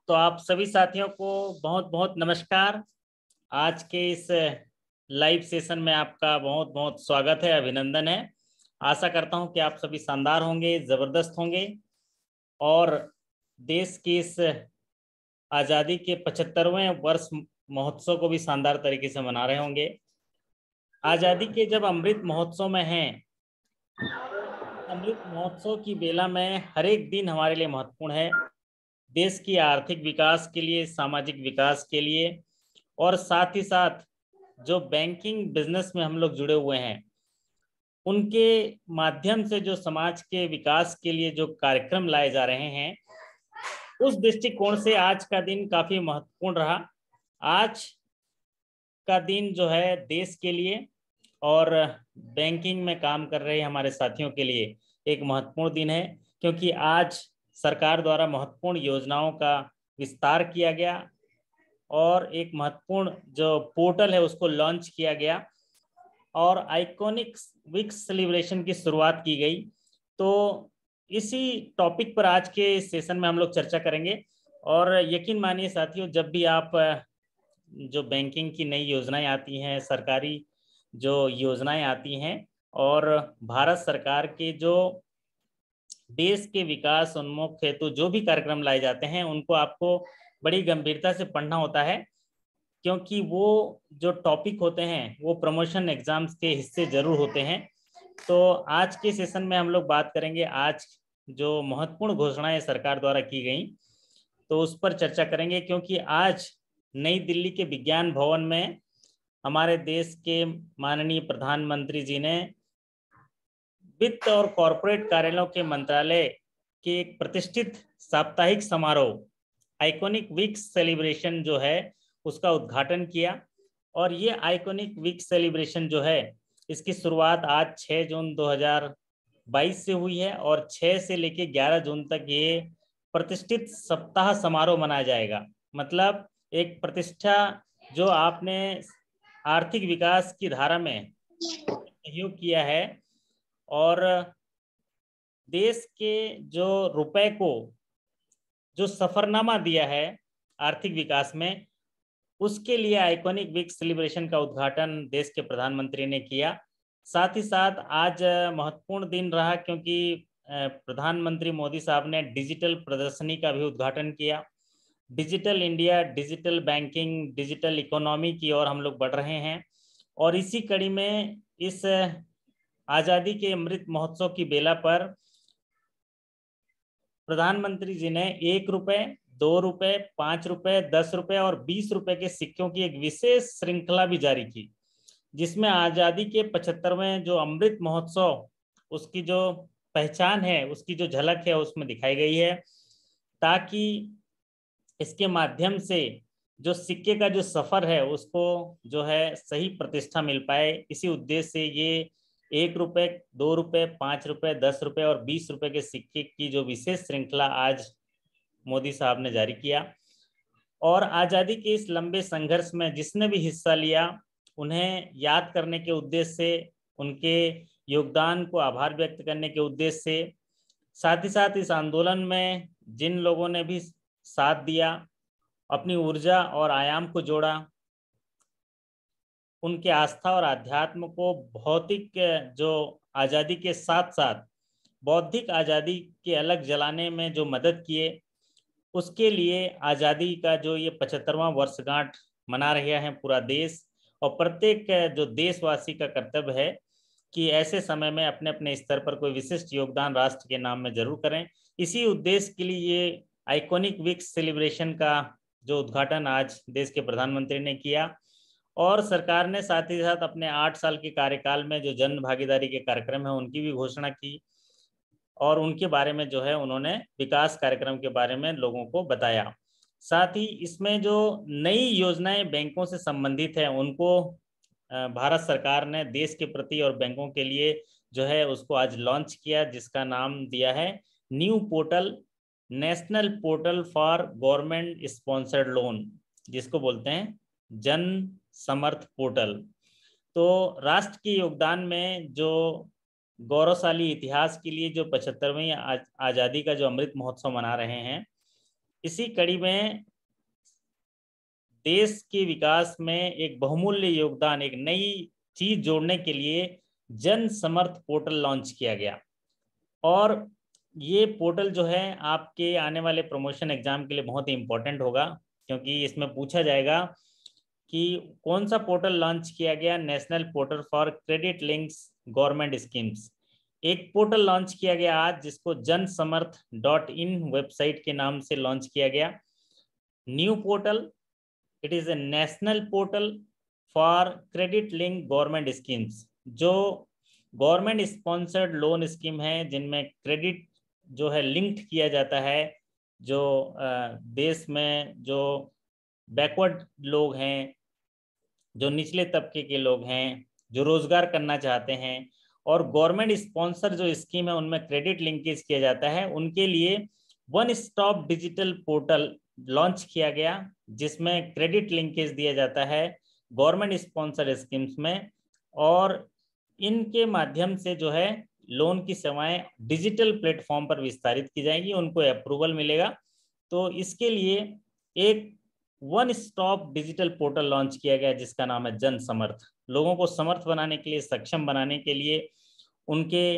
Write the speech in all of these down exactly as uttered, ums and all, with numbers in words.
तो आप सभी साथियों को बहुत बहुत नमस्कार। आज के इस लाइव सेशन में आपका बहुत बहुत स्वागत है, अभिनंदन है। आशा करता हूं कि आप सभी शानदार होंगे, जबरदस्त होंगे और देश की इस आज़ादी के पचहत्तरवें वर्ष महोत्सव को भी शानदार तरीके से मना रहे होंगे। आज़ादी के जब अमृत महोत्सव में हैं, अमृत महोत्सव की बेला में हर एक दिन हमारे लिए महत्वपूर्ण है। देश की आर्थिक विकास के लिए, सामाजिक विकास के लिए और साथ ही साथ जो बैंकिंग बिजनेस में हम लोग जुड़े हुए हैं उनके माध्यम से जो समाज के विकास के लिए जो कार्यक्रम लाए जा रहे हैं, उस दृष्टिकोण से आज का दिन काफी महत्वपूर्ण रहा। आज का दिन जो है देश के लिए और बैंकिंग में काम कर रहे हमारे साथियों के लिए एक महत्वपूर्ण दिन है, क्योंकि आज सरकार द्वारा महत्वपूर्ण योजनाओं का विस्तार किया गया और एक महत्वपूर्ण जो पोर्टल है उसको लॉन्च किया गया और आइकॉनिक वीक सेलिब्रेशन की शुरुआत की गई। तो इसी टॉपिक पर आज के सेशन में हम लोग चर्चा करेंगे। और यकीन मानिए साथियों, जब भी आप जो बैंकिंग की नई योजनाएं आती हैं, सरकारी जो योजनाएं आती हैं और भारत सरकार के जो देश के विकास उन्मुख हेतु जो भी कार्यक्रम लाए जाते हैं, उनको आपको बड़ी गंभीरता से पढ़ना होता है, क्योंकि वो जो टॉपिक होते हैं वो प्रमोशन एग्जाम्स के हिस्से जरूर होते हैं। तो आज के सेशन में हम लोग बात करेंगे आज जो महत्वपूर्ण घोषणाएं सरकार द्वारा की गई, तो उस पर चर्चा करेंगे। क्योंकि आज नई दिल्ली के विज्ञान भवन में हमारे देश के माननीय प्रधानमंत्री जी ने वित्त और कॉरपोरेट कार्यालयों के मंत्रालय के एक प्रतिष्ठित साप्ताहिक समारोह आइकॉनिक वीक सेलिब्रेशन जो है उसका उद्घाटन किया। और ये आइकॉनिक वीक सेलिब्रेशन जो है इसकी शुरुआत आज छह जून दो हज़ार बाईस से हुई है और छह से लेकर ग्यारह जून तक ये प्रतिष्ठित सप्ताह समारोह मनाया जाएगा। मतलब एक प्रतिष्ठा जो आपने आर्थिक विकास की धारा में सहयोग किया है और देश के जो रुपए को जो सफरनामा दिया है आर्थिक विकास में, उसके लिए आइकॉनिक वीक सेलिब्रेशन का उद्घाटन देश के प्रधानमंत्री ने किया। साथ ही साथ आज महत्वपूर्ण दिन रहा क्योंकि प्रधानमंत्री मोदी साहब ने डिजिटल प्रदर्शनी का भी उद्घाटन किया। Digital India, digital banking, digital economy की ओर हम लोग बढ़ रहे हैं और इसी कड़ी में इस आज़ादी के अमृत महोत्सव की बेला पर प्रधानमंत्री जी ने एक रुपए, दो रुपए, पांच रुपए, दस रुपए और बीस रुपए के सिक्कों की एक विशेष श्रृंखला भी जारी की, जिसमें आज़ादी के पचहत्तरवें जो अमृत महोत्सव उसकी जो पहचान है, उसकी जो झलक है उसमें दिखाई गई है, ताकि इसके माध्यम से जो सिक्के का जो सफर है उसको जो है सही प्रतिष्ठा मिल पाए। इसी उद्देश्य से ये एक रुपए, दो रुपए, पांच रुपए, दस रुपए और बीस रुपए के सिक्के की जो विशेष श्रृंखला आज मोदी साहब ने जारी किया। और आज़ादी के इस लंबे संघर्ष में जिसने भी हिस्सा लिया उन्हें याद करने के उद्देश्य से, उनके योगदान को आभार व्यक्त करने के उद्देश्य से, साथ ही साथ इस आंदोलन में जिन लोगों ने भी साथ दिया, अपनी ऊर्जा और आयाम को जोड़ा, उनके आस्था और आध्यात्म को भौतिक जो आज़ादी के साथ साथ बौद्धिक आज़ादी के अलग जलाने में जो मदद किए, उसके लिए आज़ादी का जो ये पचहत्तरवां वर्षगांठ मना रहा है पूरा देश। और प्रत्येक जो देशवासी का कर्तव्य है कि ऐसे समय में अपने अपने स्तर पर कोई विशिष्ट योगदान राष्ट्र के नाम में जरूर करें। इसी उद्देश्य के लिए ये आइकॉनिक वीक सेलिब्रेशन का जो उद्घाटन आज देश के प्रधानमंत्री ने किया और सरकार ने साथ ही साथ अपने आठ साल के कार्यकाल में जो जन भागीदारी के कार्यक्रम है उनकी भी घोषणा की और उनके बारे में जो है उन्होंने विकास कार्यक्रम के बारे में लोगों को बताया। साथ ही इसमें जो नई योजनाएं बैंकों से संबंधित है उनको भारत सरकार ने देश के प्रति और बैंकों के लिए जो है उसको आज लॉन्च किया, जिसका नाम दिया है new portal, national portal for government sponsored loan, जिसको बोलते हैं जन समर्थ पोर्टल। तो राष्ट्र के योगदान में जो गौरवशाली इतिहास के लिए जो पचहत्तरवीं आज़ादी का जो अमृत महोत्सव मना रहे हैं, इसी कड़ी में देश के विकास में एक बहुमूल्य योगदान, एक नई चीज जोड़ने के लिए जन समर्थ पोर्टल लॉन्च किया गया। और ये पोर्टल जो है आपके आने वाले प्रमोशन एग्जाम के लिए बहुत ही इंपॉर्टेंट होगा, क्योंकि इसमें पूछा जाएगा कि कौन सा पोर्टल लॉन्च किया गया। National portal for credit links government schemes, एक पोर्टल लॉन्च किया गया आज, जिसको जन समर्थ डॉट इन वेबसाइट के नाम से लॉन्च किया गया। New portal, it is a national portal for credit link government schemes, जो गवर्नमेंट स्पॉन्सर्ड लोन स्कीम है जिनमें क्रेडिट जो है लिंक्ड किया जाता है। जो देश में जो बैकवर्ड लोग हैं, जो निचले तबके के लोग हैं, जो रोजगार करना चाहते हैं, और गवर्नमेंट स्पॉन्सर जो स्कीम है उनमें क्रेडिट लिंकेज किया जाता है, उनके लिए one stop digital portal launch किया गया, जिसमें क्रेडिट लिंकेज दिया जाता है गवर्नमेंट स्पॉन्सर स्कीम्स में, और इनके माध्यम से जो है लोन की सेवाएं डिजिटल प्लेटफॉर्म पर विस्तारित की जाएंगी, उनको अप्रूवल मिलेगा। तो इसके लिए एक one stop digital portal launch किया गया जिसका नाम है जन समर्थ। लोगों को समर्थ बनाने के लिए, सक्षम बनाने के लिए, उनके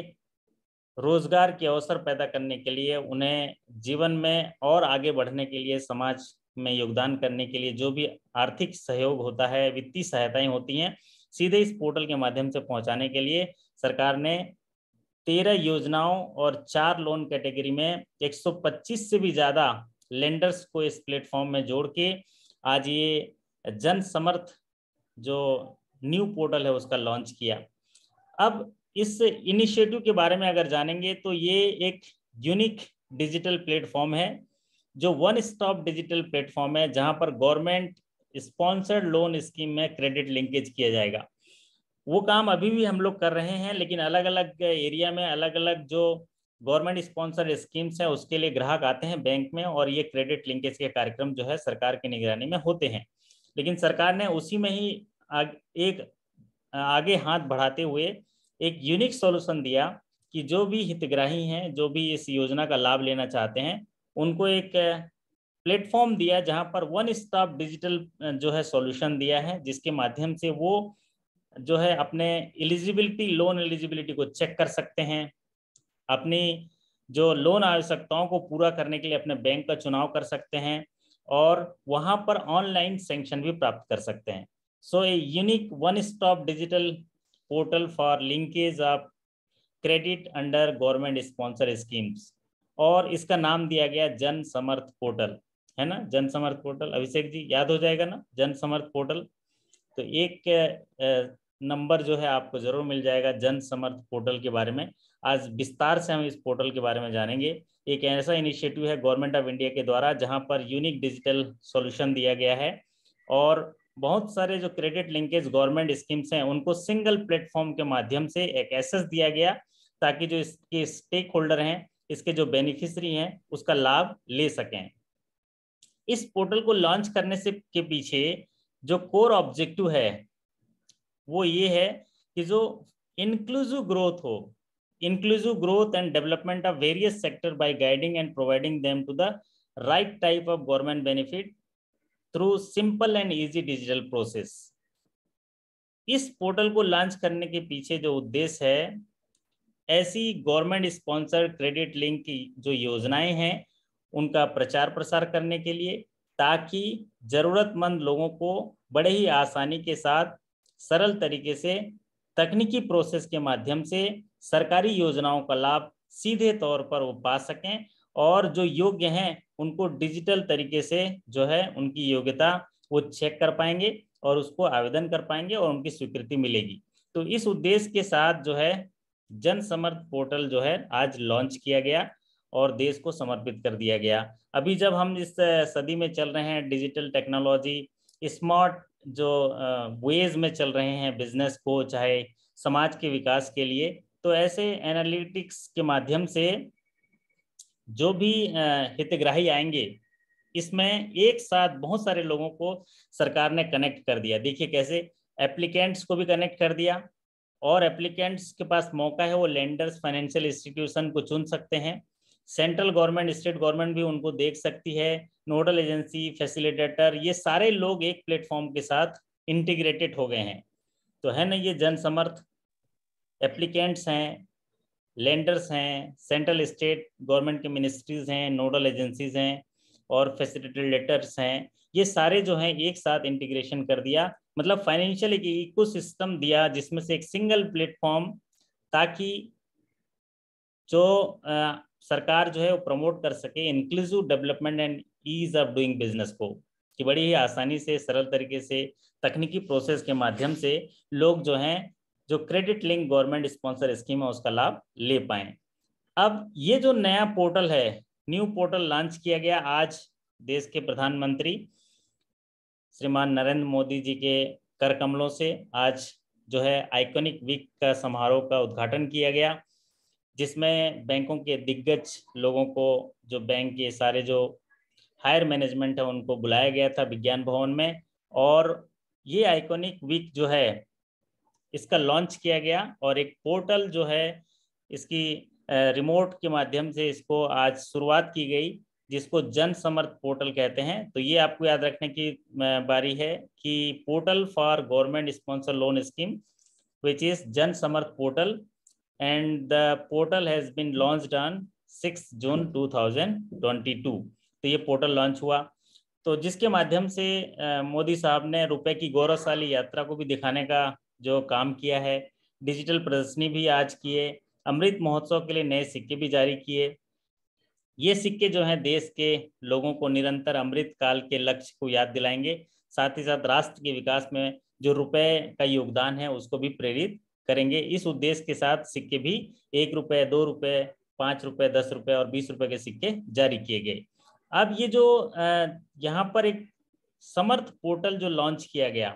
रोजगार के अवसर पैदा करने के लिए, उन्हें जीवन में और आगे बढ़ने के लिए, समाज में योगदान करने के लिए जो भी आर्थिक सहयोग होता है, वित्तीय सहायताएं होती हैं, सीधे इस पोर्टल के माध्यम से पहुंचाने के लिए सरकार ने तेरह योजनाओं और चार लोन कैटेगरी में एक सौ पच्चीस से भी ज्यादा लेंडर्स को इस प्लेटफॉर्म में जोड़ के आज ये जन समर्थ जो न्यू पोर्टल है उसका लॉन्च किया। अब इस इनिशिएटिव के बारे में अगर जानेंगे तो ये एक यूनिक डिजिटल प्लेटफॉर्म है, जो वन स्टॉप डिजिटल प्लेटफॉर्म है, जहां पर गवर्नमेंट स्पॉन्सर्ड लोन स्कीम में क्रेडिट लिंकेज किया जाएगा। वो काम अभी भी हम लोग कर रहे हैं, लेकिन अलग अलग एरिया में अलग अलग जो गवर्नमेंट स्पॉन्सर स्कीम्स हैं उसके लिए ग्राहक आते हैं बैंक में, और ये क्रेडिट लिंकेज के कार्यक्रम जो है सरकार की निगरानी में होते हैं। लेकिन सरकार ने उसी में ही आग, एक आगे हाथ बढ़ाते हुए एक यूनिक सॉल्यूशन दिया कि जो भी हितग्राही हैं, जो भी इस योजना का लाभ लेना चाहते हैं, उनको एक प्लेटफॉर्म दिया जहां पर वन स्टॉप डिजिटल जो है सॉल्यूशन दिया है, जिसके माध्यम से वो जो है अपने एलिजिबिलिटी, लोन एलिजिबिलिटी को चेक कर सकते हैं, अपनी जो लोन आवश्यकताओं को पूरा करने के लिए अपने बैंक का चुनाव कर सकते हैं, और वहां पर ऑनलाइन सैंक्शन भी प्राप्त कर सकते हैं। So a unique one stop digital portal for linkage of credit under government sponsor schemes, और इसका नाम दिया गया जन समर्थ पोर्टल, है ना। जन समर्थ पोर्टल, अभिषेक जी याद हो जाएगा ना, जन समर्थ पोर्टल। तो एक नंबर जो है आपको जरूर मिल जाएगा जन समर्थ पोर्टल के बारे में। आज विस्तार से हम इस पोर्टल के बारे में जानेंगे। एक ऐसा इनिशिएटिव है गवर्नमेंट ऑफ इंडिया के द्वारा जहां पर यूनिक डिजिटल सॉल्यूशन दिया गया है, और बहुत सारे जो क्रेडिट लिंकेज गवर्नमेंट स्कीम्स हैं उनको सिंगल प्लेटफॉर्म के माध्यम से एक एक्सेस दिया गया, ताकि जो इसके स्टेक होल्डर हैं, इसके जो बेनिफिशियरी हैं, उसका लाभ ले सकें। इस पोर्टल को लॉन्च करने से के पीछे जो कोर ऑब्जेक्टिव है वो ये है कि जो इंक्लूसिव ग्रोथ हो, inclusive growth and development of various sector by guiding and providing them to the right type of government benefit through simple and easy digital process. इस पोर्टल को लॉन्च करने के पीछे जो उद्देश्य है, ऐसी गवर्नमेंट स्पॉन्सर्ड क्रेडिट लिंक की जो योजनाएं हैं उनका प्रचार प्रसार करने के लिए, ताकि जरूरतमंद लोगों को बड़े ही आसानी के साथ सरल तरीके से तकनीकी प्रोसेस के माध्यम से सरकारी योजनाओं का लाभ सीधे तौर पर वो पा सकें, और जो योग्य हैं उनको डिजिटल तरीके से जो है उनकी योग्यता वो चेक कर पाएंगे और उसको आवेदन कर पाएंगे और उनकी स्वीकृति मिलेगी। तो इस उद्देश्य के साथ जो है जन समर्थ पोर्टल जो है आज लॉन्च किया गया और देश को समर्पित कर दिया गया। अभी जब हम इस सदी में चल रहे हैं, डिजिटल टेक्नोलॉजी, स्मार्ट जो वेज में चल रहे हैं बिजनेस को, चाहे समाज के विकास के लिए, तो ऐसे एनालिटिक्स के माध्यम से जो भी हितग्राही आएंगे, इसमें एक साथ बहुत सारे लोगों को सरकार ने कनेक्ट कर दिया। देखिए कैसे, एप्लीकेंट्स को भी कनेक्ट कर दिया, और एप्लीकेंट्स के पास मौका है वो लेंडर्स, फाइनेंशियल इंस्टीट्यूशन को चुन सकते हैं। सेंट्रल गवर्नमेंट, स्टेट गवर्नमेंट भी उनको देख सकती है, नोडल एजेंसी, फैसिलिटेटर, ये सारे लोग एक प्लेटफॉर्म के साथ इंटीग्रेटेड हो गए हैं। तो है ना, ये जन समर्थ एप्लीकेंट्स हैं, लेंडर्स हैं, सेंट्रल स्टेट गवर्नमेंट के मिनिस्ट्रीज हैं, नोडल एजेंसीज हैं और फैसिलिटेटर्स हैं, ये सारे जो हैं एक साथ इंटीग्रेशन कर दिया, मतलब फाइनेंशियल एक इकोसिस्टम दिया जिसमें से एक सिंगल प्लेटफॉर्म, ताकि जो आ, सरकार जो है वो प्रमोट कर सके inclusive development and ease of doing business को, कि बड़ी ही आसानी से, सरल तरीके से, तकनीकी प्रोसेस के माध्यम से लोग जो हैं जो credit link government sponsor scheme है उसका लाभ ले पाएं। अब ये जो नया पोर्टल है, न्यू पोर्टल लॉन्च किया गया आज देश के प्रधानमंत्री श्रीमान नरेंद्र मोदी जी के कर कमलों से। आज जो है आइकॉनिक वीक का समारोह का उद्घाटन किया गया, जिसमें बैंकों के दिग्गज लोगों को, जो बैंक के सारे जो हायर मैनेजमेंट है उनको बुलाया गया था विज्ञान भवन में, और ये आइकॉनिक वीक जो है इसका लॉन्च किया गया और एक पोर्टल जो है इसकी रिमोट के माध्यम से इसको आज शुरुआत की गई, जिसको जन समर्थ पोर्टल कहते हैं। तो ये आपको याद रखने की बारी है कि portal for government sponsor loan scheme which is Jan Samarth portal, and the portal has been launched on six June two thousand twenty two. तो ये पोर्टल लॉन्च हुआ, तो जिसके माध्यम से मोदी साहब ने रुपए की गौरवशाली यात्रा को भी दिखाने का जो काम किया है, डिजिटल प्रदर्शनी भी आज किए, अमृत महोत्सव के लिए नए सिक्के भी जारी किए। ये सिक्के जो हैं देश के लोगों को निरंतर अमृत काल के लक्ष्य को याद दिलाएंगे, साथ ही साथ राष्ट्र के विकास में जो रुपए का योगदान है उसको भी प्रेरित करेंगे। इस उद्देश्य के साथ सिक्के भी एक रुपए, दो रुपए, पाँच रुपए, दस रुपए और बीस रुपए के सिक्के जारी किए गए। अब ये जो यहाँ पर एक समर्थ पोर्टल जो लॉन्च किया गया,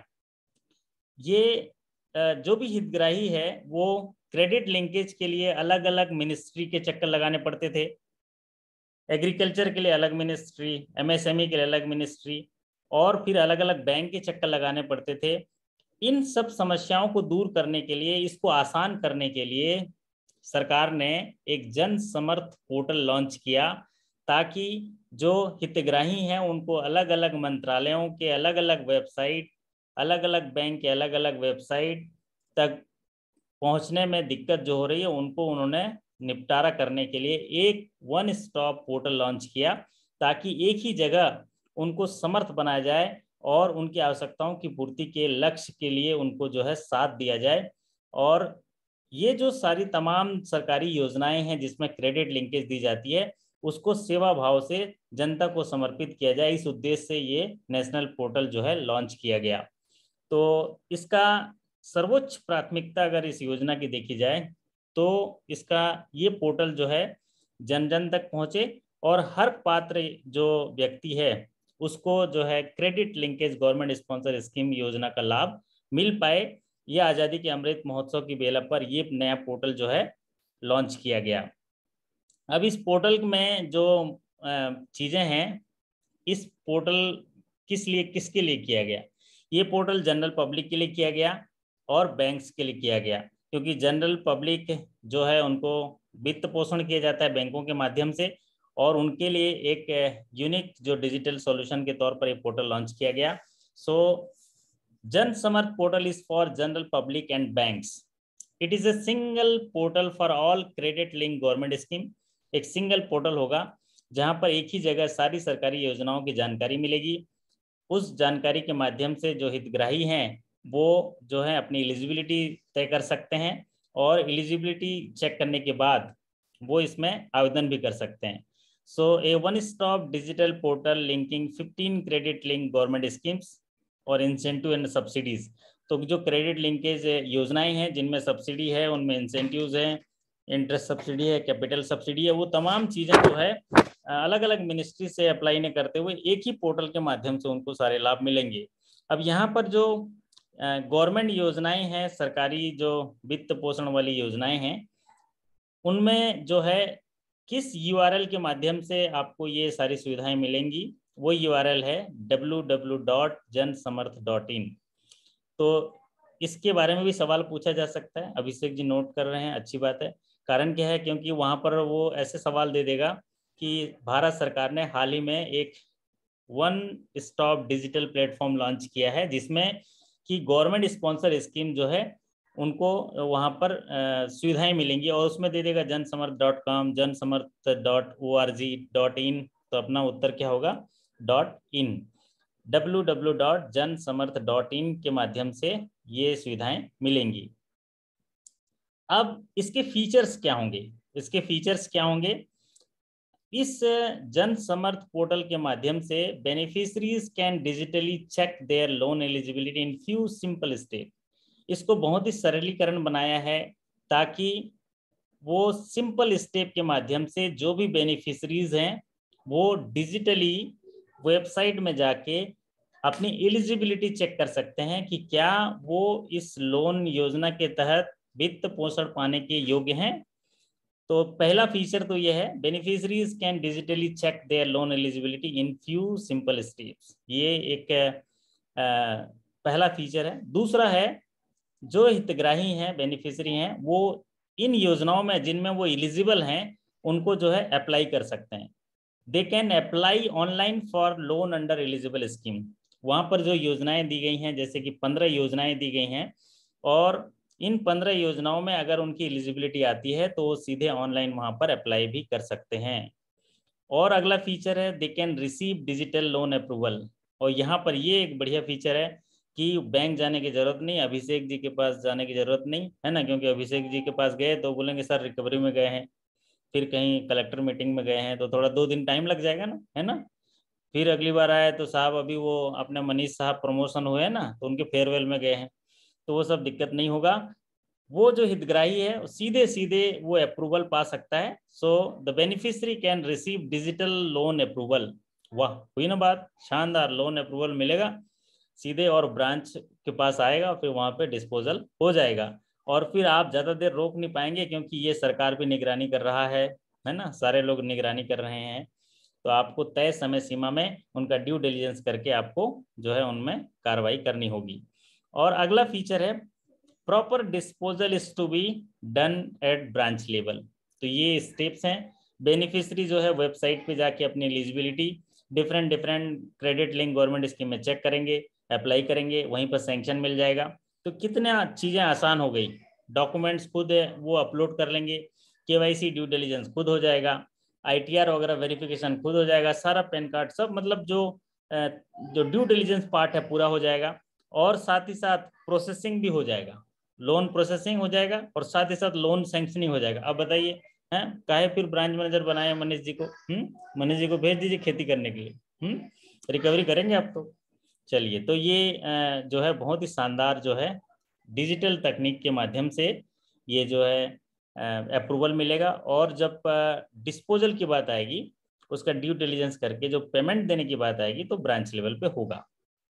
ये जो भी हितग्राही है वो क्रेडिट लिंकेज के लिए अलग अलग मिनिस्ट्री के चक्कर लगाने पड़ते थे, एग्रीकल्चर के लिए अलग मिनिस्ट्री, एमएसएमई के लिए अलग मिनिस्ट्री, और फिर अलग अलग बैंक के चक्कर लगाने पड़ते थे। इन सब समस्याओं को दूर करने के लिए, इसको आसान करने के लिए सरकार ने एक जन समर्थ पोर्टल लॉन्च किया, ताकि जो हितग्राही हैं उनको अलग अलग मंत्रालयों के अलग अलग वेबसाइट, अलग अलग बैंक के अलग अलग वेबसाइट तक पहुंचने में दिक्कत जो हो रही है उनको उन्होंने निपटारा करने के लिए एक वन स्टॉप पोर्टल लॉन्च किया, ताकि एक ही जगह उनको समर्थ बनाया जाए और उनकी आवश्यकताओं की पूर्ति के लक्ष्य के लिए उनको जो है साथ दिया जाए। और ये जो सारी तमाम सरकारी योजनाएं हैं जिसमें क्रेडिट लिंकेज दी जाती है, उसको सेवा भाव से जनता को समर्पित किया जाए, इस उद्देश्य से ये नेशनल पोर्टल जो है लॉन्च किया गया। तो इसका सर्वोच्च प्राथमिकता अगर इस योजना की देखी जाए तो इसका ये पोर्टल जो है जन जन तक पहुंचे और हर पात्र जो व्यक्ति है उसको जो है credit linkage government sponsor scheme योजना का लाभ मिल पाए। ये आज़ादी के अमृत महोत्सव की बेला पर ये नया पोर्टल जो है लॉन्च किया गया। अब इस पोर्टल में जो चीज़ें हैं, इस पोर्टल किस लिए, किसके लिए किया गया? ये पोर्टल जनरल पब्लिक के लिए किया गया और बैंक्स के लिए किया गया, क्योंकि जनरल पब्लिक जो है उनको वित्त पोषण किया जाता है बैंकों के माध्यम से, और उनके लिए एक यूनिक जो डिजिटल सॉल्यूशन के तौर पर एक पोर्टल लॉन्च किया गया। So Jan Samarth portal is for general public and banks. It is a single portal for all credit link government scheme. एक सिंगल पोर्टल होगा जहां पर एक ही जगह सारी सरकारी योजनाओं की जानकारी मिलेगी। उस जानकारी के माध्यम से जो हितग्राही हैं वो जो है अपनी एलिजिबिलिटी तय कर सकते हैं, और एलिजिबिलिटी चेक करने के बाद वो इसमें आवेदन भी कर सकते हैं। So a one stop digital portal linking fifteen credit link government schemes और इंसेंटिव एंड सब्सिडीज। तो जो क्रेडिट लिंकेज योजनाएं हैं जिनमें सब्सिडी है, उनमें इंसेंटिव्स हैं, इंटरेस्ट सब्सिडी है, कैपिटल सब्सिडी है, वो तमाम चीज़ें जो है अलग अलग मिनिस्ट्री से अप्लाई नहीं करते हुए एक ही पोर्टल के माध्यम से उनको सारे लाभ मिलेंगे। अब यहाँ पर जो गवर्नमेंट योजनाएं हैं, सरकारी जो वित्त पोषण वाली योजनाएं हैं, उनमें जो है किस यूआरएल के माध्यम से आपको ये सारी सुविधाएं मिलेंगी, वो यूआरएल है W W W dot Jan Samarth dot in. तो इसके बारे में भी सवाल पूछा जा सकता है। अभिषेक जी नोट कर रहे हैं, अच्छी बात है। कारण क्या है, क्योंकि वहाँ पर वो ऐसे सवाल दे देगा कि भारत सरकार ने हाल ही में एक one stop digital platform launch किया है, जिसमें कि गवर्नमेंट स्पॉन्सर स्कीम जो है उनको वहाँ पर सुविधाएं मिलेंगी, और उसमें दे देगा जन Samarth dot com, Jan Samarth dot O R G dot in. तो अपना उत्तर क्या होगा, dot in, W W dot Jan Samarth dot in के माध्यम से ये सुविधाएं मिलेंगी। अब इसके फीचर्स क्या होंगे, इसके फीचर्स क्या होंगे, इस जन समर्थ पोर्टल के माध्यम से beneficiaries can digitally check their loan eligibility in few simple step. इसको बहुत ही सरलीकरण बनाया है ताकि वो सिंपल स्टेप के माध्यम से जो भी बेनिफिशरीज हैं वो डिजिटली वेबसाइट में जाके अपनी एलिजिबिलिटी चेक कर सकते हैं कि क्या वो इस लोन योजना के तहत वित्त पोषण पाने के योग्य हैं। तो पहला फीचर तो ये है, beneficiaries can digitally check their loan eligibility in few simple steps. ये एक आ, पहला फीचर है। दूसरा है, जो हितग्राही हैं, बेनिफिशरी हैं, वो इन योजनाओं में जिनमें वो एलिजिबल हैं उनको जो है अप्लाई कर सकते हैं। They can apply online for loan under eligible scheme. वहाँ पर जो योजनाएं दी गई हैं, जैसे कि पंद्रह योजनाएं दी गई हैं, और इन पंद्रह योजनाओं में अगर उनकी एलिजिबिलिटी आती है तो वो सीधे ऑनलाइन वहाँ पर अप्लाई भी कर सकते हैं। और अगला फीचर है, they can receive digital loan approval. और यहाँ पर ये एक बढ़िया फीचर है कि बैंक जाने की जरूरत नहीं, अभिषेक जी के पास जाने की जरूरत नहीं है ना, क्योंकि अभिषेक जी के पास गए तो बोलेंगे सर रिकवरी में गए हैं, फिर कहीं कलेक्टर मीटिंग में गए हैं तो थोड़ा दो दिन टाइम लग जाएगा ना, है ना। फिर अगली बार आए तो साहब अभी वो अपने मनीष साहब प्रमोशन हुए ना तो उनके फेयरवेल में गए हैं, तो वो सब दिक्कत नहीं होगा। वो जो हितग्राही है सीधे सीधे वो अप्रूवल पा सकता है। So the beneficiary can receive digital loan approval. वाह, हुई ना बात, शानदार, लोन अप्रूवल मिलेगा सीधे और ब्रांच के पास आएगा, फिर वहां पे डिस्पोजल हो जाएगा। और फिर आप ज़्यादा देर रोक नहीं पाएंगे क्योंकि ये सरकार भी निगरानी कर रहा है है ना, सारे लोग निगरानी कर रहे हैं। तो आपको तय समय सीमा में उनका ड्यू डिलीजेंस करके आपको जो है उनमें कार्रवाई करनी होगी। और अगला फीचर है, proper disposal is to be done at branch level. तो ये स्टेप्स हैं, बेनिफिशियरी जो है वेबसाइट पे जाके अपनी eligibility different different credit link government scheme में चेक करेंगे, अप्लाई करेंगे, वहीं पर सैंक्शन मिल जाएगा। तो कितने चीज़ें आसान हो गई, डॉक्यूमेंट्स खुद वो अपलोड कर लेंगे, केवाईसी ड्यू डिलीजेंस खुद हो जाएगा, आईटीआर वगैरह वेरिफिकेशन खुद हो जाएगा, सारा पैन कार्ड सब, मतलब जो जो ड्यू डिलीजेंस पार्ट है पूरा हो जाएगा। और साथ ही साथ प्रोसेसिंग भी हो जाएगा, लोन प्रोसेसिंग हो जाएगा और साथ ही साथ लोन सैंक्शनिंग हो जाएगा। अब बताइए हैं काहे फिर ब्रांच मैनेजर बनाए मनीष जी को, हम्म मनीष जी को भेज दीजिए खेती करने के लिए, हम्म रिकवरी करेंगे आप तो। चलिए, तो ये जो है बहुत ही शानदार जो है डिजिटल तकनीक के माध्यम से ये जो है अप्रूवल मिलेगा। और जब डिस्पोजल की बात आएगी, उसका ड्यू डिलीजेंस करके जो पेमेंट देने की बात आएगी तो ब्रांच लेवल पे होगा।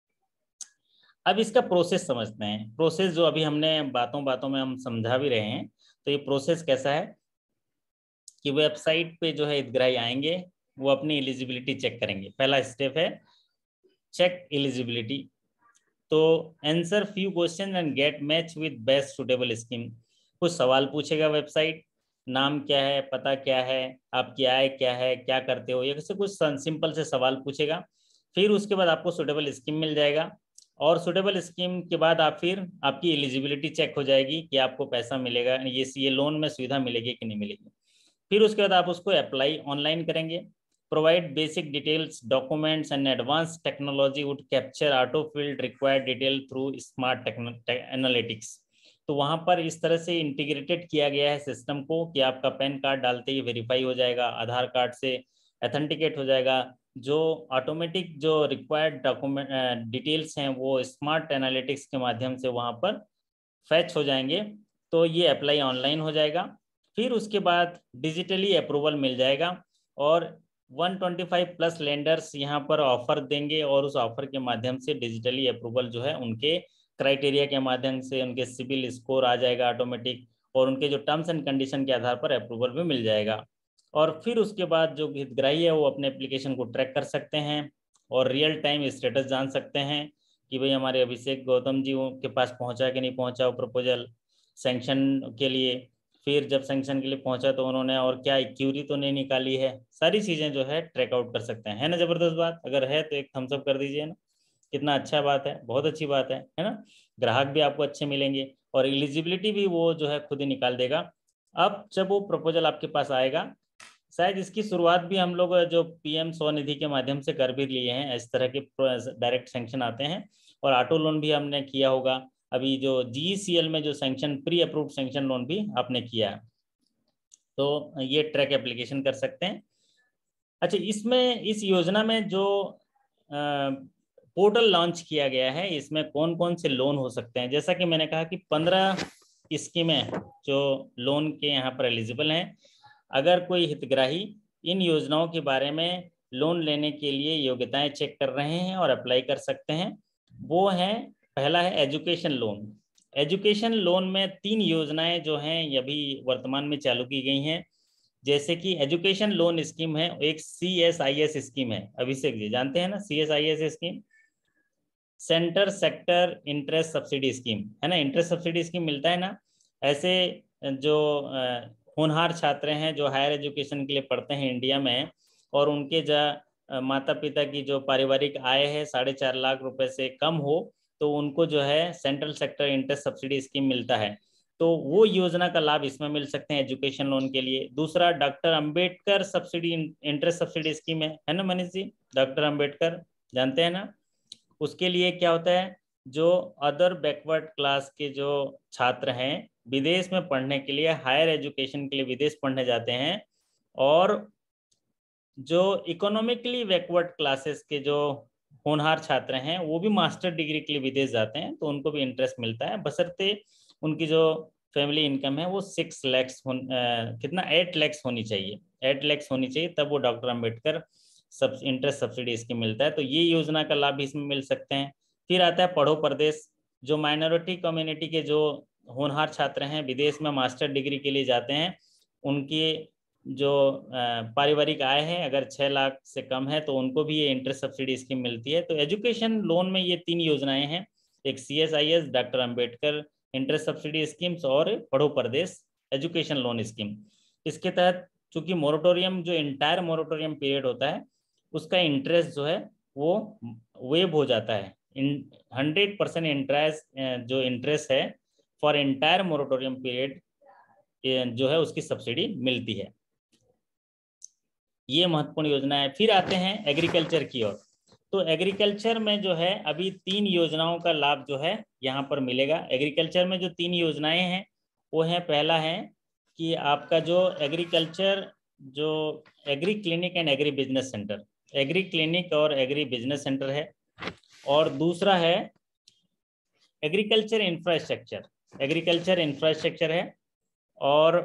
अब इसका प्रोसेस समझते हैं, प्रोसेस जो अभी हमने बातों बातों में हम समझा भी रहे हैं। तो ये प्रोसेस कैसा है कि वेबसाइट पे जो है हितग्राही आएंगे, वो अपनी एलिजिबिलिटी चेक करेंगे। पहला स्टेप है चेक एलिजिबिलिटी। तो answer few question and get match with best suitable scheme. कुछ सवाल पूछेगा वेबसाइट, नाम क्या है, पता क्या है, आपकी आय क्या है, क्या करते हो, ये कुछ सिंपल से सवाल पूछेगा। फिर उसके बाद आपको सुटेबल स्कीम मिल जाएगा, और सुटेबल स्कीम के बाद आप फिर आपकी एलिजिबिलिटी चेक हो जाएगी कि आपको पैसा मिलेगा, ये ये लोन में सुविधा मिलेगी कि नहीं मिलेगी। फिर उसके बाद आप उसको अप्लाई ऑनलाइन करेंगे। Provide basic details documents and advance technology would capture auto field required detail through smart analytics. तो वहाँ पर इस तरह से इंटीग्रेटेड किया गया है सिस्टम को कि आपका पैन कार्ड डालते ही वेरीफाई हो जाएगा, आधार कार्ड से अथेंटिकेट हो जाएगा, जो ऑटोमेटिक जो रिक्वायर्ड डॉक्यूमेंट डिटेल्स हैं वो स्मार्ट एनालिटिक्स के माध्यम से वहाँ पर फैच हो जाएंगे। तो ये अप्लाई ऑनलाइन हो जाएगा। फिर उसके बाद डिजिटली अप्रूवल मिल जाएगा, और एक सौ पच्चीस प्लस लेंडर्स यहाँ पर ऑफर देंगे, और उस ऑफर के माध्यम से डिजिटली अप्रूवल जो है उनके क्राइटेरिया के माध्यम से उनके सिबिल स्कोर आ जाएगा ऑटोमेटिक, और उनके जो टर्म्स एंड कंडीशन के आधार पर अप्रूवल भी मिल जाएगा। और फिर उसके बाद जो हितग्राही है वो अपने एप्लीकेशन को ट्रैक कर सकते हैं और रियल टाइम स्टेटस जान सकते हैं कि भाई हमारे अभिषेक गौतम जी के पास पहुंचा कि नहीं पहुंचा वो प्रपोजल सैंक्शन के लिए। फिर जब सैंक्शन के लिए पहुंचा तो उन्होंने और क्या क्यूरी तो नहीं निकाली है, सारी चीज़ें जो है ट्रैक आउट कर सकते हैं। है ना ज़बरदस्त बात? अगर है तो एक थम्स अप कर दीजिए ना, कितना अच्छा बात है, बहुत अच्छी बात है, है ना। ग्राहक भी आपको अच्छे मिलेंगे और एलिजिबिलिटी भी वो जो है खुद ही निकाल देगा। अब जब वो प्रपोजल आपके पास आएगा, शायद इसकी शुरुआत भी हम लोग जो पीएम स्वनिधि के माध्यम से कर भी लिए हैं, इस तरह के डायरेक्ट सैंक्शन आते हैं, और ऑटो लोन भी हमने किया होगा। अभी जो जीईसीएल में जो sanction, pre approved sanction loan भी आपने किया है, तो ये ट्रैक एप्लीकेशन कर सकते हैं। अच्छा, इसमें इस योजना में जो पोर्टल लॉन्च किया गया है, इसमें कौन कौन से लोन हो सकते हैं, जैसा कि मैंने कहा कि पंद्रह स्कीमें जो लोन के यहाँ पर एलिजिबल हैं। अगर कोई हितग्राही इन योजनाओं के बारे में लोन लेने के लिए योग्यताएं चेक कर रहे हैं और अप्लाई कर सकते हैं, वो हैं, पहला है एजुकेशन लोन। एजुकेशन लोन में तीन योजनाएं जो हैं ये अभी वर्तमान में चालू की गई हैं। जैसे कि एजुकेशन लोन स्कीम है, एक C S I S scheme है, अभिषेक जी जानते हैं ना C S I S scheme, center sector interest subsidy scheme, है ना। इंटरेस्ट सब्सिडी स्कीम मिलता है ना, ऐसे जो होनहार छात्र हैं जो हायर एजुकेशन के लिए पढ़ते हैं इंडिया में, और उनके जो माता पिता की जो पारिवारिक आय है साढ़े चार लाख रुपए से कम हो, तो उनको जो है central sector interest subsidy scheme मिलता है, तो वो योजना का लाभ इसमें मिल सकते हैं एजुकेशन लोन के लिए। दूसरा doctor Ambedkar subsidy interest subsidy scheme है है ना मनीष जी, डॉक्टर अंबेडकर जानते हैं ना। उसके लिए क्या होता है, जो अदर बैकवर्ड क्लास के जो छात्र हैं विदेश में पढ़ने के लिए, हायर एजुकेशन के लिए विदेश पढ़ने जाते हैं, और जो इकोनॉमिकली बैकवर्ड क्लासेस के जो होनहार छात्र हैं वो भी मास्टर डिग्री के लिए विदेश जाते हैं, तो उनको भी इंटरेस्ट मिलता है, बशर्ते उनकी जो फैमिली इनकम है वो सिक्स लैक्स कितना एट लैक्स होनी चाहिए, एट लैक्स होनी चाहिए, तब वो डॉक्टर अंबेडकर सब इंटरेस्ट सब्सिडी स्कीम मिलता है, तो ये योजना का लाभ भी इसमें मिल सकते हैं। फिर आता है पढ़ो परदेश, जो माइनॉरिटी कम्युनिटी के जो होनहार छात्र हैं विदेश में मास्टर डिग्री के लिए जाते हैं, उनकी जो पारिवारिक आय है अगर छः लाख से कम है तो उनको भी ये इंटरेस्ट सब्सिडी स्कीम मिलती है। तो एजुकेशन लोन में ये तीन योजनाएं हैं, एक C S I S, doctor Ambedkar interest subsidy schemes, और पढ़ो परदेश एजुकेशन लोन स्कीम। इसके तहत चूंकि मोरेटोरियम जो इंटायर मोरेटोरियम पीरियड होता है उसका इंटरेस्ट जो है वो वेव हो जाता है, हंड्रेड परसेंट इंटरेस्ट जो इंटरेस्ट है फॉर इंटायर मोरेटोरियम पीरियड जो है उसकी सब्सिडी मिलती है। ये महत्वपूर्ण योजना है। फिर आते हैं एग्रीकल्चर की ओर, तो एग्रीकल्चर में जो है अभी तीन योजनाओं का लाभ जो है यहाँ पर मिलेगा। एग्रीकल्चर में जो तीन योजनाएं हैं वो है, पहला है कि आपका जो एग्रीकल्चर जो agri clinic and agri business center, agri clinic और एग्री बिजनेस सेंटर है, और दूसरा है एग्रीकल्चर इंफ्रास्ट्रक्चर, एग्रीकल्चर इंफ्रास्ट्रक्चर है, और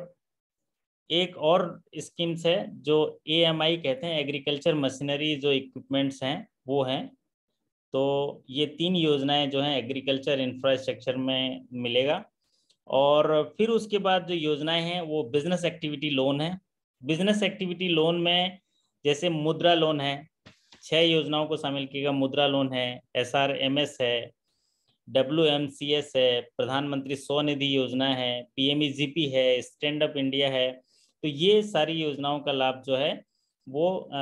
एक और स्कीम्स है जो ए एम आई कहते हैं, एग्रीकल्चर मशीनरी जो इक्विपमेंट्स हैं वो हैं। तो ये तीन योजनाएं जो हैं एग्रीकल्चर इंफ्रास्ट्रक्चर में मिलेगा। और फिर उसके बाद जो योजनाएं हैं वो बिजनेस एक्टिविटी लोन है। बिजनेस एक्टिविटी लोन में जैसे मुद्रा लोन है, छह योजनाओं को शामिल किएगा, मुद्रा लोन है, एस आर एम एस है, डब्ल्यू एम सी एस है, प्रधानमंत्री स्वनिधि योजना है, P M E G P है, स्टैंड अप इंडिया है। तो ये सारी योजनाओं का लाभ जो है वो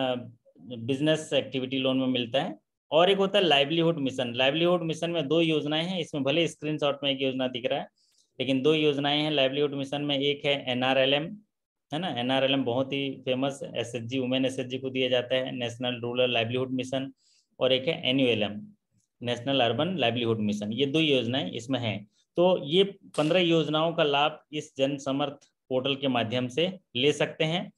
बिजनेस एक्टिविटी लोन में मिलता है। और एक होता है लाइवलीहुड मिशन। लाइवलीहुड मिशन में दो योजनाएं हैं, इसमें भले स्क्रीनशॉट में एक योजना दिख रहा है लेकिन दो योजनाएं हैं लाइवलीहुड मिशन में। एक है एन आर एल एम, है ना, एन आर एल एम बहुत ही famous, S H G women S H G को दिया जाता है, नेशनल रूरल लाइवलीहुड मिशन, और एक है N U L M, national urban livelihood mission. ये दो योजनाएं इसमें हैं। तो ये पंद्रह योजनाओं का लाभ इस जन समर्थ पोर्टल के माध्यम से ले सकते हैं।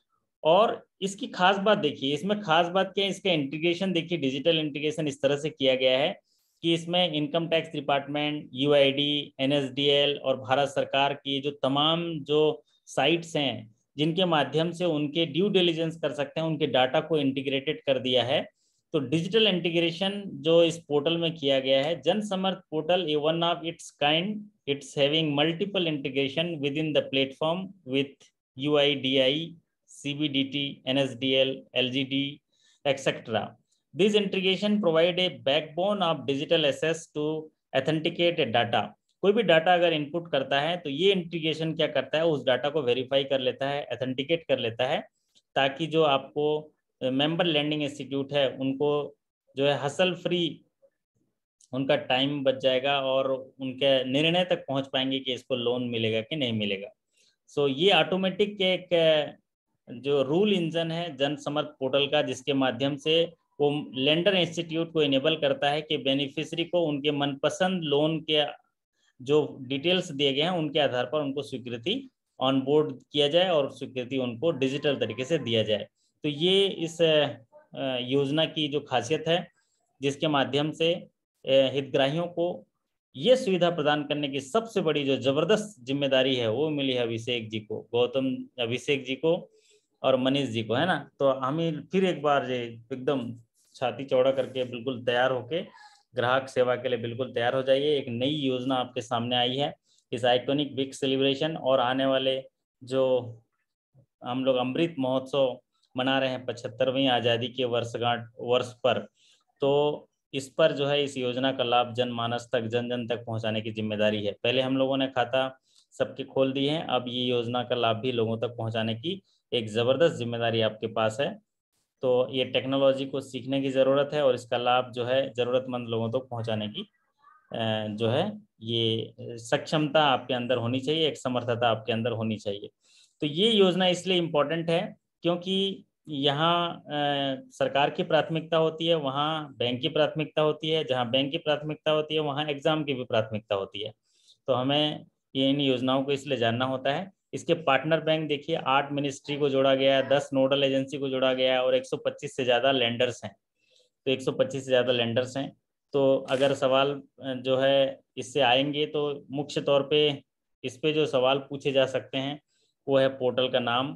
और इसकी खास बात देखिए, इसमें खास बात क्या है, इसका इंटीग्रेशन देखिए, डिजिटल इंटीग्रेशन इस तरह से किया गया है कि इसमें income tax department, U I D, N S D L और भारत सरकार की जो तमाम जो साइट्स हैं जिनके माध्यम से उनके ड्यू डिलिजेंस कर सकते हैं, उनके डाटा को इंटीग्रेटेड कर दिया है। तो डिजिटल इंटीग्रेशन जो इस पोर्टल में किया गया है, Jan Samarth portal a one of its kind, its having multiple integration with in the platform with U I D I, C B D T, N S D L, L G D, et cetera. This integration provide a backbone of digital access to authenticate data. कोई भी data अगर input करता है तो ये integration क्या करता है, उस डाटा को वेरीफाई कर लेता है, ऑथेंटिकेट कर लेता है, ताकि जो आपको मेंबर लैंडिंग इंस्टीट्यूट है उनको जो है हसल फ्री उनका टाइम बच जाएगा और उनके निर्णय तक पहुंच पाएंगे कि इसको लोन मिलेगा कि नहीं मिलेगा। सो so, ये ऑटोमेटिक एक जो रूल इंजन है जन समर्थ पोर्टल का, जिसके माध्यम से वो लेंडर इंस्टीट्यूट को इनेबल करता है कि बेनिफिशियरी को उनके मनपसंद लोन के जो डिटेल्स दिए गए हैं उनके आधार पर उनको स्वीकृति ऑन बोर्ड किया जाए और स्वीकृति उनको डिजिटल तरीके से दिया जाए। तो ये इस योजना की जो खासियत है, जिसके माध्यम से हितग्राहियों को ये सुविधा प्रदान करने की सबसे बड़ी जो जबरदस्त जिम्मेदारी है वो मिली है अभिषेक जी को, गौतम अभिषेक जी को और मनीष जी को, है ना। तो हमें फिर एक बार ये एकदम छाती चौड़ा करके बिल्कुल तैयार होके ग्राहक सेवा के लिए बिल्कुल तैयार हो जाइए। एक नई योजना आपके सामने आई है इस आइकॉनिक वीक सेलिब्रेशन और आने वाले जो हम लोग अमृत महोत्सव मना रहे हैं पचहत्तरवीं आज़ादी के वर्षगांठ वर्ष पर, तो इस पर जो है इस योजना का लाभ जनमानस तक जन जन तक पहुंचाने की जिम्मेदारी है। पहले हम लोगों ने खाता सबके खोल दिए हैं, अब ये योजना का लाभ भी लोगों तक पहुंचाने की एक ज़बरदस्त जिम्मेदारी आपके पास है। तो ये टेक्नोलॉजी को सीखने की ज़रूरत है और इसका लाभ जो है ज़रूरतमंद लोगों तक पहुंचाने की जो है ये सक्षमता आपके अंदर होनी चाहिए, एक समर्थता आपके अंदर होनी चाहिए। तो ये योजना इसलिए इम्पोर्टेंट है क्योंकि यहाँ सरकार की प्राथमिकता होती है, वहाँ बैंक की प्राथमिकता होती है, जहाँ बैंक की प्राथमिकता होती है वहाँ एग्जाम की भी प्राथमिकता होती है। तो हमें ये इन योजनाओं को इसलिए जानना होता है। इसके पार्टनर बैंक देखिए, आठ मिनिस्ट्री को जोड़ा गया है, दस नोडल एजेंसी को जोड़ा गया है और एक सौ पच्चीस से ज़्यादा लेंडर्स हैं। तो एक सौ पच्चीस से ज़्यादा लेंडर्स हैं। तो अगर सवाल जो है इससे आएंगे तो मुख्य तौर पे इस पे जो सवाल पूछे जा सकते हैं वो है पोर्टल का नाम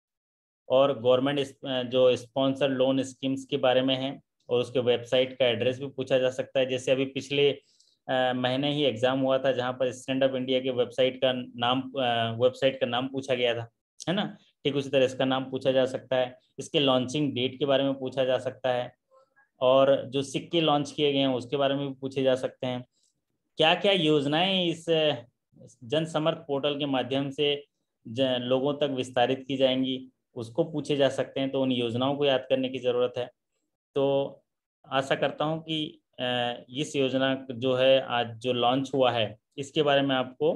और गवर्नमेंट जो स्पॉन्सर लोन स्कीम्स के बारे में है और उसके वेबसाइट का एड्रेस भी पूछा जा सकता है। जैसे अभी पिछले आ, महीने ही एग्जाम हुआ था जहां पर स्टैंड अप इंडिया के वेबसाइट का नाम वेबसाइट का नाम पूछा गया था, है ना। ठीक उसी तरह इसका नाम पूछा जा सकता है, इसके लॉन्चिंग डेट के बारे में पूछा जा सकता है और जो सिक्के लॉन्च किए गए हैं उसके बारे में भी पूछे जा सकते हैं। क्या क्या योजनाएं इस जन समर्थ पोर्टल के माध्यम से लोगों तक विस्तारित की जाएंगी उसको पूछे जा सकते हैं। तो उन योजनाओं को याद करने की ज़रूरत है। तो आशा करता हूं कि इस योजना जो है आज जो लॉन्च हुआ है इसके बारे में आपको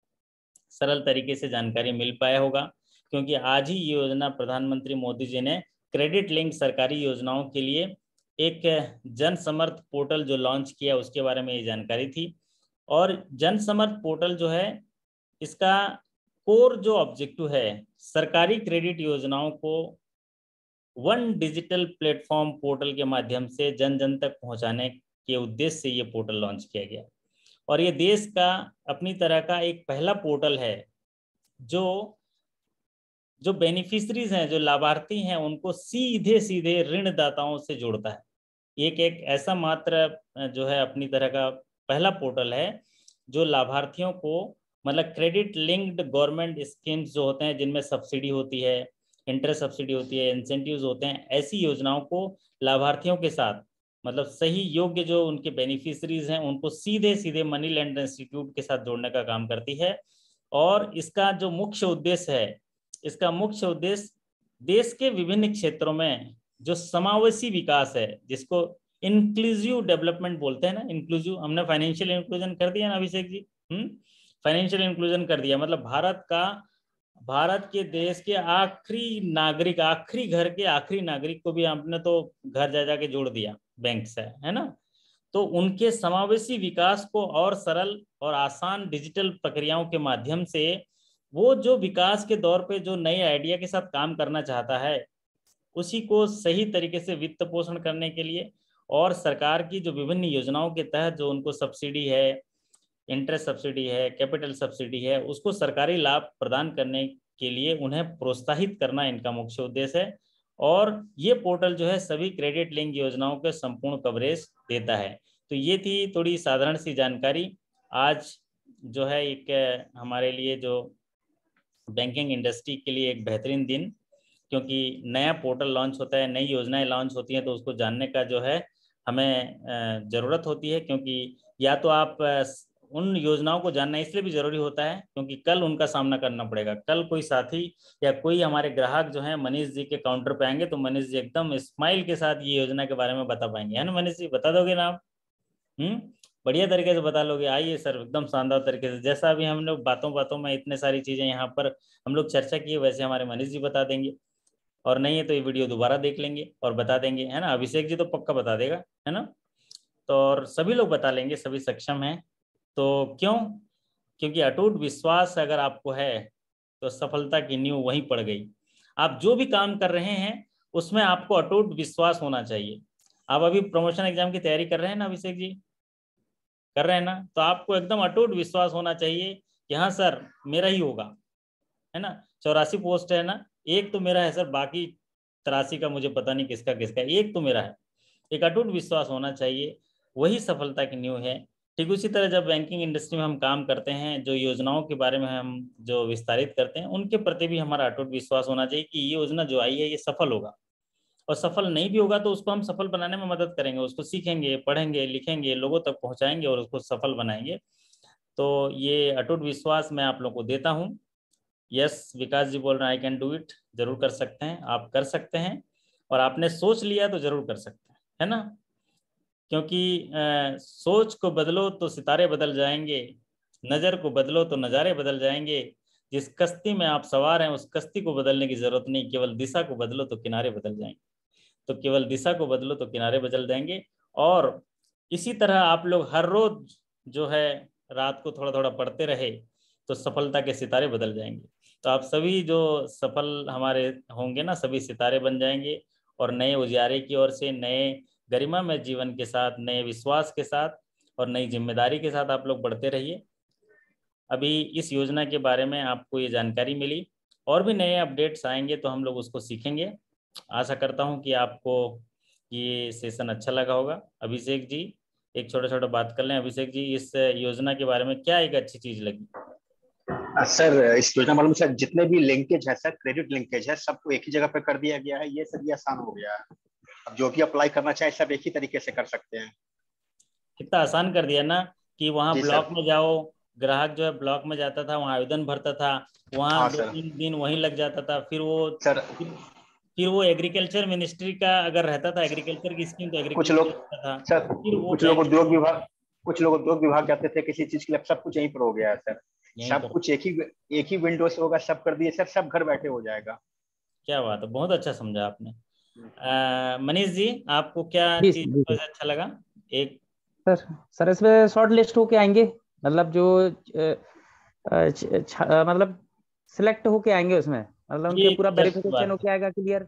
सरल तरीके से जानकारी मिल पाया होगा, क्योंकि आज ही ये योजना प्रधानमंत्री मोदी जी ने क्रेडिट लिंक सरकारी योजनाओं के लिए एक जन समर्थ पोर्टल जो लॉन्च किया उसके बारे में ये जानकारी थी। और जन समर्थ पोर्टल जो है इसका कोर जो ऑब्जेक्टिव है सरकारी क्रेडिट योजनाओं को वन डिजिटल प्लेटफॉर्म पोर्टल के माध्यम से जन जन तक पहुंचाने के उद्देश्य से ये पोर्टल लॉन्च किया गया। और ये देश का अपनी तरह का एक पहला पोर्टल है जो जो बेनिफिशरीज हैं, जो लाभार्थी हैं, उनको सीधे सीधे ऋणदाताओं से जोड़ता है। एक एक ऐसा मात्र जो है अपनी तरह का पहला पोर्टल है जो लाभार्थियों को मतलब क्रेडिट लिंक्ड गवर्नमेंट स्कीम्स जो होते हैं जिनमें सब्सिडी होती है, इंटरेस्ट सब्सिडी होती है, इंसेंटिव्स होते हैं, ऐसी योजनाओं को लाभार्थियों के साथ मतलब सही योग्य जो उनके बेनिफिशरीज हैं उनको सीधे सीधे मनी लैंडर इंस्टीट्यूट के साथ जोड़ने का काम करती है। और इसका जो मुख्य उद्देश्य है, इसका मुख्य उद्देश्य देश के विभिन्न क्षेत्रों में जो समावेशी विकास है जिसको इंक्लूसिव डेवलपमेंट बोलते हैं ना, इंक्लूसिव, हमने फाइनेंशियल इंक्लूजन कर दिया ना अभिषेक जी, हम्म फाइनेंशियल इंक्लूजन कर दिया, मतलब भारत का भारत के देश के आखिरी नागरिक, आखिरी घर के आखिरी नागरिक को भी आपने तो घर जा जाके जोड़ दिया बैंक से, है ना। तो उनके समावेशी विकास को और सरल और आसान डिजिटल प्रक्रियाओं के माध्यम से वो जो विकास के दौर पे जो नए आइडिया के साथ काम करना चाहता है उसी को सही तरीके से वित्त पोषण करने के लिए और सरकार की जो विभिन्न योजनाओं के तहत जो उनको सब्सिडी है, इंटरेस्ट सब्सिडी है, कैपिटल सब्सिडी है, उसको सरकारी लाभ प्रदान करने के लिए उन्हें प्रोत्साहित करना इनका मुख्य उद्देश्य है। और ये पोर्टल जो है सभी क्रेडिट लिंक योजनाओं के संपूर्ण कवरेज देता है। तो ये थी थोड़ी साधारण सी जानकारी। आज जो है एक हमारे लिए जो बैंकिंग इंडस्ट्री के लिए एक बेहतरीन दिन, क्योंकि नया पोर्टल लॉन्च होता है, नई योजनाएं लॉन्च होती हैं तो उसको जानने का जो है हमें ज़रूरत होती है, क्योंकि या तो आप उन योजनाओं को जानना इसलिए भी जरूरी होता है क्योंकि कल उनका सामना करना पड़ेगा। कल कोई साथी या कोई हमारे ग्राहक जो है मनीष जी के काउंटर पे आएंगे तो मनीष जी एकदम स्माइल के साथ ये योजना के बारे में बता पाएंगे, है ना मनीष जी? बता दोगे ना आप? हम्म बढ़िया तरीके से बता लोगे। आइए सर, एकदम शानदार तरीके से, जैसा अभी हम लोग बातों बातों में इतने सारी चीजें यहाँ पर हम लोग चर्चा किए वैसे हमारे मनीष जी बता देंगे। और नहीं है तो ये वीडियो दोबारा देख लेंगे और बता देंगे, है ना? अभिषेक जी तो पक्का बता देगा, है ना? तो और सभी लोग बता लेंगे, सभी सक्षम हैं। तो क्यों? क्योंकि अटूट विश्वास अगर आपको है तो सफलता की नींव वहीं पड़ गई। आप जो भी काम कर रहे हैं उसमें आपको अटूट विश्वास होना चाहिए। आप अभी प्रमोशन एग्जाम की तैयारी कर रहे हैं ना अभिषेक जी? कर रहे हैं ना? तो आपको एकदम अटूट विश्वास होना चाहिए कि हाँ सर मेरा ही होगा, है ना? चौरासी पोस्ट है ना, एक तो मेरा है सर, बाकी तिरासी का मुझे पता नहीं किसका किसका, एक तो मेरा है। एक अटूट विश्वास होना चाहिए, वही सफलता की नींव है। ठीक उसी तरह जब बैंकिंग इंडस्ट्री में हम काम करते हैं, जो योजनाओं के बारे में हम जो विस्तारित करते हैं उनके प्रति भी हमारा अटूट विश्वास होना चाहिए कि ये योजना जो आई है ये सफल होगा। और सफल नहीं भी होगा तो उसको हम सफल बनाने में मदद करेंगे, उसको सीखेंगे, पढ़ेंगे, लिखेंगे, लोगों तक पहुंचाएंगे और उसको सफल बनाएंगे। तो ये अटूट विश्वास मैं आप लोगों को देता हूँ। यस, विकास जी बोल रहे हैं आई कैन डू इट, जरूर कर सकते हैं, आप कर सकते हैं। और आपने सोच लिया तो जरूर कर सकते हैं, है ना? क्योंकि आ, सोच को बदलो तो सितारे बदल जाएंगे, नज़र को बदलो तो नज़ारे बदल जाएंगे। जिस कश्ती में आप सवार हैं उस कश्ती को बदलने की जरूरत नहीं, केवल दिशा को बदलो तो किनारे बदल जाएंगे। तो केवल दिशा को बदलो तो किनारे बदल जाएंगे। और इसी तरह आप लोग हर रोज जो है रात को थोड़ा थोड़ा पढ़ते रहे तो सफलता के सितारे बदल जाएंगे। तो आप सभी जो सफल हमारे होंगे ना, सभी सितारे बन जाएंगे और नए उजियारे की ओर से, नए गरिमामय जीवन के साथ, नए विश्वास के साथ और नई जिम्मेदारी के साथ आप लोग बढ़ते रहिए। अभी इस योजना के बारे में आपको ये जानकारी मिली, और भी नए अपडेट्स आएंगे तो हम लोग उसको सीखेंगे। आशा करता हूँ कि आपको ये सेशन अच्छा लगा होगा। अभिषेक जी एक छोटा छोटा बात कर लें। अभिषेक जी, इस योजना के बारे में क्या एक अच्छी चीज लगी? सर इस योजना मालूम सर, जितने भी लिंकेज है सर, क्रेडिट लिंकेज है, सबको एक ही जगह पर कर दिया गया है। ये सर ये आसान हो गया है। अब जो भी अप्लाई करना चाहे सब एक ही तरीके से कर सकते हैं। कितना आसान कर दिया ना कि वहाँ जी ब्लॉक सर। में जाओ, ग्राहक जो है ब्लॉक में जाता था, वहाँ आवेदन भरता था, वहाँ हाँ दो सर। तीन दिन वहीं लग जाता था, फिर वो सर फिर, फिर वो एग्रीकल्चर मिनिस्ट्री का अगर रहता था, एग्रीकल्चर की स्कीम तो कुछ एग्रीकल्चर लोग रहता था, सर फिर वो कुछ लोग बैंक उद्योग विभाग कुछ लोग उद्योग विभाग जाते थे किसी चीज के लिए। सब कुछ यहीं पर हो गया है सर। यहीं सब पर। कुछ एक ही एक ही विंडो से होगा। सब कर दिए सर, सब घर बैठे हो जाएगा। क्या बात है, बहुत अच्छा समझा आपने। अ, मनीष जी, आपको क्या जी चीज जी सर। अच्छा लगा? एक सर सर इसमें शॉर्ट लिस्ट होके आएंगे, मतलब जो अ, अ, छ- छ- अ, मतलब सिलेक्ट होके आएंगे उसमें, मतलब ये उनके पूरा जस्ट की वेरिफिकेशन बात है। होके आएगा क्लियर।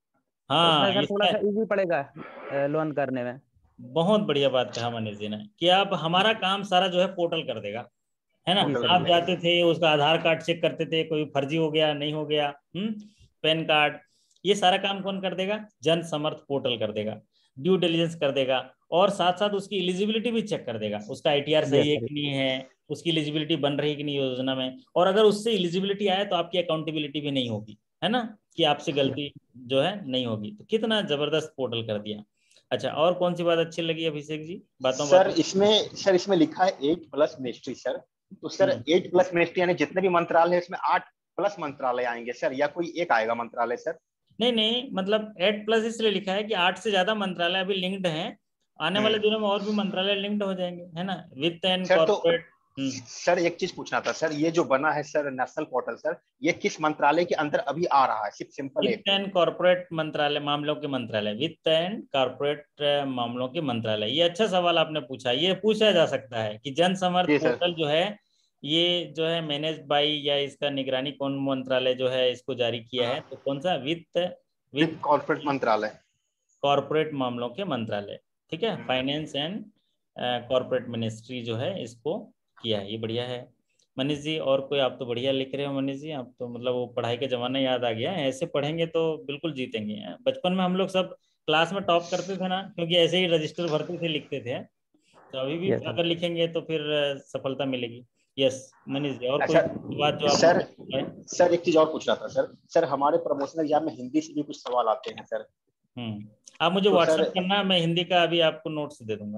तो हाँ, उसमें सर थोड़ा इसमें सा इजी पड़ेगा लोन करने में। बहुत बढ़िया बात कहा मनीष जी ने कि आप हमारा काम सारा जो है पोर्टल कर देगा, है ना? जी पोर्टल सर कर आप जी देगा। जाते थे, उसका आधार कार्ड चेक करते थे, कोई फर्जी हो गया नहीं हो गया, हम्म पैन कार्ड, ये सारा काम कौन कर देगा? जन समर्थ पोर्टल कर देगा, ड्यू डिलिजेंस कर देगा, और साथ साथ उसकी एलिजिबिलिटी भी चेक कर देगा, उसका आईटीआर यस सही है सर। कि नहीं है, उसकी एलिजिबिलिटी बन रही है कि नहीं योजना में। और अगर उससे एलिजिबिलिटी आए तो आपकी अकाउंटेबिलिटी भी नहीं होगी, है ना, कि आपसे गलती जो है नहीं होगी। तो कितना जबरदस्त पोर्टल कर दिया। अच्छा, और कौन सी बात अच्छी लगी अभिषेक जी, बातों सर बातों? इसमें सर इसमें लिखा है एट प्लस मिनिस्ट्री सर। तो sir hmm eight plus ministry यानी जितने भी मंत्रालय है इसमें आठ प्लस मंत्रालय आएंगे सर, या कोई एक आएगा मंत्रालय सर? नहीं नहीं, मतलब एट प्लस इसलिए लिखा है कि आठ से ज्यादा मंत्रालय अभी लिंक्ड हैं, आने वाले हम्म। दिनों में और भी मंत्रालय लिंक्ड हो जाएंगे, है ना? वित्त एंड सर तो कॉर्पोरेट। हम्म सर एक चीज पूछना था सर, ये जो बना है सर नेशनल पोर्टल सर, ये किस मंत्रालय के अंदर अभी आ रहा है? सिर्फ सिंपल एक। वित्त एंड कॉर्पोरेट मंत्रालय मामलों के मंत्रालय, वित्त एंड कॉर्पोरेट मामलों के मंत्रालय। ये अच्छा सवाल आपने पूछा। ये पूछा जा सकता है कि जन समर्थ जी सर। पोर्टल जो है ये जो है मैनेज बाई, या इसका निगरानी कौन मंत्रालय जो है इसको जारी किया है, तो कौन सा? वित्त वित्त वित्त कॉर्पोरेट मंत्रालय। कॉरपोरेट मामलों के मंत्रालय, ठीक है, फाइनेंस एंड कॉरपोरेट मिनिस्ट्री जो है इसको किया है। ये बढ़िया है मनीष जी। और कोई? आप तो बढ़िया लिख रहे हो मनीष जी, आप तो मतलब वो पढ़ाई का जमाना याद आ गया है। ऐसे पढ़ेंगे तो बिल्कुल जीतेंगे। बचपन में हम लोग सब क्लास में टॉप करते थे ना, क्योंकि ऐसे ही रजिस्टर भरते थे, लिखते थे। तो अभी भी यस सर। अगर लिखेंगे तो फिर अ, सफलता मिलेगी। यस मनीष जी, और कोई अच्छा बात जो आपने सर। पूछा है? सर एक चीज और पूछ रहा था सर। सर हमारे प्रमोशनल एग्जाम में हिंदी से भी कुछ सवाल आते हैं सर। हम्म आप मुझे तो सर व्हाट्सअप करना, मैं हिंदी का अभी आपको नोट्स दे दूंगा।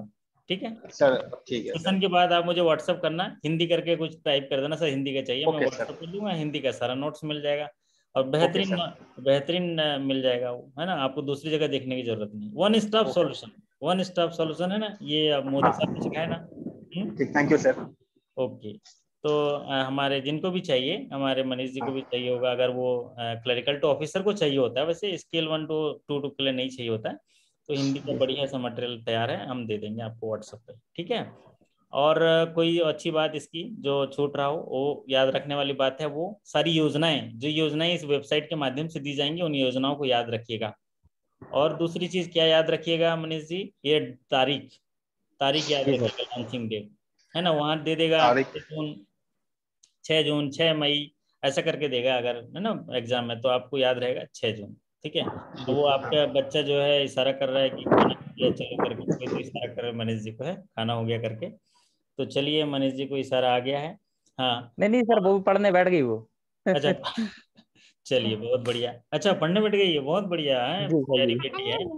ठीक है सर? ठीक है सेशन सर। के बाद आप मुझे व्हाट्सअप करना, हिंदी करके कुछ टाइप कर देना सर, हिंदी का चाहिए, मैं ओके व्हाट्सअप सर। कर दूंगा, हिंदी का सारा नोट्स मिल जाएगा और ओके बेहतरीन सर। बेहतरीन अ, मिल जाएगा वो, है ना। आपको दूसरी जगह देखने की जरूरत नहीं, one stop okay. Solution, one stop solution है ना, ये अब मोदी साहब ने सिखाया ना। हम्म, ठीक, थैंक यू सर। ओके। तो अ, हमारे जिनको भी चाहिए, हमारे मनीष जी को भी चाहिए होगा, अगर वो क्लरिकल टू ऑफिसर को चाहिए होता है, वैसे scale one two two two के लिए नहीं चाहिए होता है, तो हिंदी का बढ़िया सा मटेरियल तैयार है, हम दे देंगे आपको व्हाट्सएप पे, ठीक है। और अ, कोई अच्छी बात इसकी जो छूट रहा हो, वो याद रखने वाली बात है, वो सारी योजनाएं, जो योजनाएं इस वेबसाइट के माध्यम से दी जाएंगी, उन योजनाओं को याद रखिएगा। और दूसरी चीज क्या याद रखिएगा मनीष जी, ये तारीख, तारीख याद जी सर। रखिएगा, लॉन्चिंग डेट, है ना, वहां दे देगा तारीख। जून, छः जून, छः मई, ऐसा करके देगा अगर, है ना, एग्जाम में, तो आपको याद रहेगा छः जून, ठीक है। तो वो आपका बच्चा जो है इशारा कर रहा है कि खाना हो गया चलो करके, कोई तो इशारा कर रहा है मनीष जी को, है खाना हो गया करके, तो चलिए मनीष जी को इशारा आ गया है। हाँ। नहीं नहीं सर, वो भी पढ़ने बैठ गई वो। अच्छा चलिए बहुत बढ़िया, अच्छा पढ़ने बैठ गई है, बहुत बढ़िया है, जी सर प्यारी जी। बेटी है।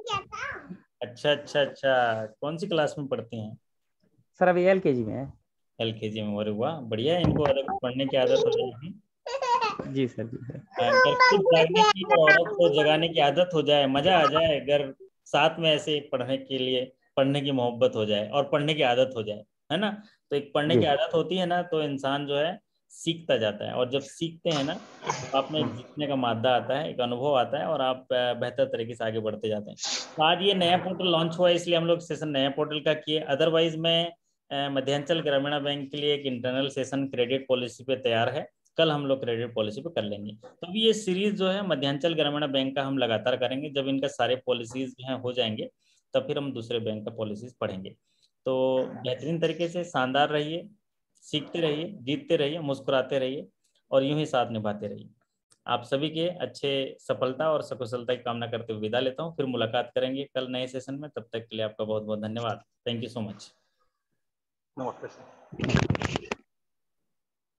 अच्छा अच्छा अच्छा, कौन सी क्लास में पढ़ती हैं? सर अभी एल के जी में है। एल के जी में, अरे वाह बढ़िया है, इनको अगर पढ़ने की आदत हो जाएगी, जी सर जी सर। अगर खुद जागने की और औरत को जगाने की आदत हो जाए, मजा आ जाए, अगर साथ में ऐसे पढ़ने के लिए, पढ़ने की मोहब्बत हो जाए और पढ़ने की आदत हो जाए, है ना। तो एक पढ़ने जी की आदत होती है ना, तो इंसान जो है सीखता जाता है, और जब सीखते हैं ना, तो आप में जीतने का मादा आता है, एक अनुभव आता है, और आप अ, बेहतर तरीके से आगे बढ़ते जाते हैं। तो आज ये नया पोर्टल लॉन्च हुआ है, इसलिए हम लोग सेशन नया पोर्टल का किए, अदरवाइज मैं अ, मध्यांचल ग्रामीण बैंक के लिए एक इंटरनल सेशन क्रेडिट पॉलिसी पे तैयार है, कल हम लोग क्रेडिट पॉलिसी पे कर लेंगे। तो अभी ये सीरीज जो है मध्यांचल ग्रामीण बैंक का हम लगातार करेंगे, जब इनका सारे पॉलिसीज जो हैं हो जाएंगे, तब फिर हम दूसरे बैंक का पॉलिसीज पढ़ेंगे। तो बेहतरीन तरीके से शानदार रहिए, सीखते रहिए, जीतते रहिए, मुस्कुराते रहिए, और यूं ही साथ निभाते रहिए। आप सभी के अच्छे सफलता और सकुशलता की कामना करते हुए विदा लेता हूँ, फिर मुलाकात करेंगे कल नए सेशन में, तब तक के लिए आपका बहुत बहुत धन्यवाद। Thank you so much. नमस्ते सर।